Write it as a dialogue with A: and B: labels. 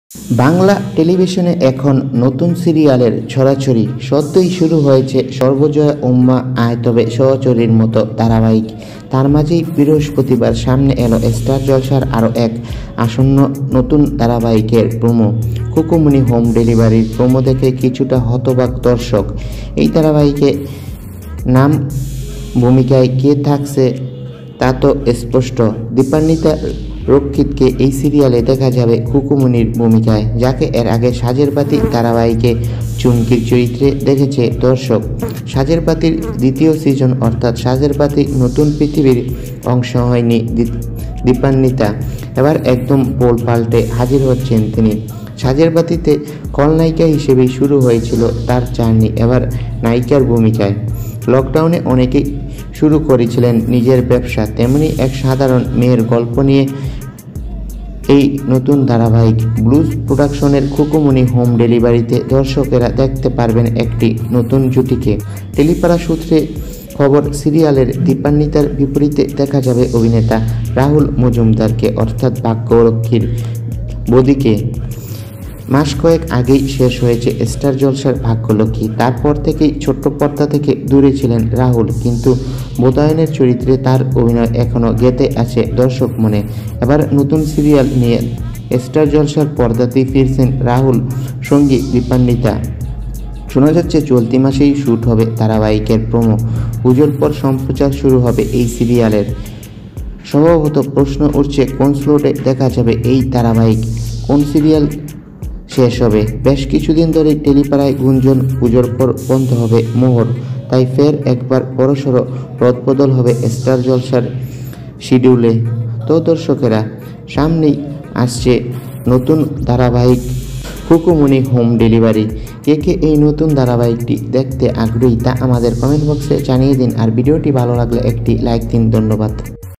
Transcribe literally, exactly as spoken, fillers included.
A: বাংলা টেলিভিশনে এখন নতুন সিরিয়ালের ছড়াছড়ি। সদ্যই শুরু হয়েছে সর্বজয়া উম্মা আয় তবে সহচরীর মতো ধারাবাহিক। তার মাঝেই বৃহস্পতিবার সামনে এলো স্টার জলসার আরও এক আসন্ন নতুন ধারাবাহিকের প্রোমো। কুকুমনি হোম ডেলিভারির প্রোমো দেখে কিছুটা হতবাক দর্শক। এই ধারাবাহিকে নাম ভূমিকায় কে থাকছে তা তো স্পষ্ট। দীপান্বিতা রক্ষিতকে এই সিরিয়ালে দেখা যাবে কুকুমনির ভূমিকায়, যাকে এর আগে সাজের পাতি ধারাবাহিকে চুমকির চরিত্রে দেখেছে দর্শক। সাজের পাতির দ্বিতীয় সিজন অর্থাৎ সাজের পাতি নতুন পৃথিবীর অংশ হয়নি দীপান্বিতা। এবার একদম পোল পাল্টে হাজির হচ্ছেন তিনি। সাজের পাতিতে খলনায়িকা হিসেবেই শুরু হয়েছিল তার জার্নি, এবার নায়িকার ভূমিকায়। লকডাউনে অনেকেই শুরু করেছিলেন নিজের ব্যবসা, তেমনি এক সাধারণ মেয়ের গল্প নিয়ে এই নতুন ধারাবাহিক। ব্লুজ প্রোডাকশনের কুকুমনি হোম ডেলিভারিতে দর্শকেরা দেখতে পারবেন একটি নতুন জুটিকে। টেলিপাড়া সূত্রে খবর, সিরিয়ালের দীপান্বিতার বিপরীতে দেখা যাবে অভিনেতা রাহুল মজুমদারকে অর্থাৎ ভাগ্যলক্ষ্মীর বদিকে। মাস কয়েক আগেই শেষ হয়েছে স্টার জলসার ভাগ্যলক্ষ্মী। তারপর থেকেই ছোট্ট পর্দা থেকে দূরে ছিলেন রাহুল, কিন্তু বোধায়নের চরিত্রে তার অভিনয় এখনও গেঁথে আছে দর্শক মনে। এবার নতুন সিরিয়াল নিয়ে স্টার জলসার পর্দাতেই ফিরছেন রাহুল সঙ্গী দীপান্বিতা। শোনা যাচ্ছে চলতি মাসেই শ্যুট হবে ধারাবাহিকের প্রোমো। পুজোর পর সম্প্রচার শুরু হবে এই সিরিয়ালের। সম্ভবত প্রশ্ন উঠছে কোন স্লটে দেখা যাবে এই ধারাবাহিক, কোন সিরিয়াল শেষ হবে। বেশ কিছুদিন ধরে টেলিপাড়ায় গুঞ্জন পুজোর পর বন্ধ হবে মোহর, তাই ফের একবার বড়সড় রদবদল হবে স্টার জলসার শিডিউলে। তো দর্শকেরা, সামনেই আসছে নতুন ধারাবাহিক কুকুমনি হোম ডেলিভারি। কে কে এই নতুন ধারাবাহিকটি দেখতে আগ্রহী তা আমাদের কমেন্ট বক্সে জানিয়ে দিন। আর ভিডিওটি ভালো লাগলে একটি লাইক দিন। ধন্যবাদ।